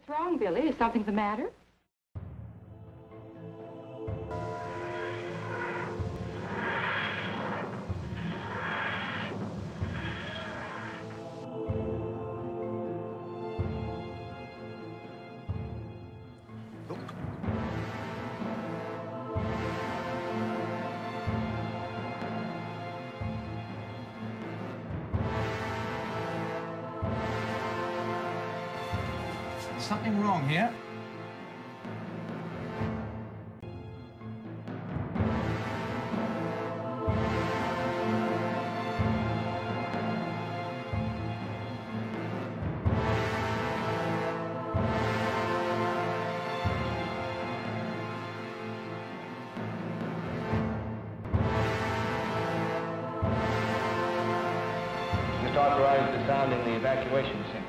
What's wrong, Billy? Is something the matter? Look. There's something wrong here. Just authorized the sounding the evacuation signal.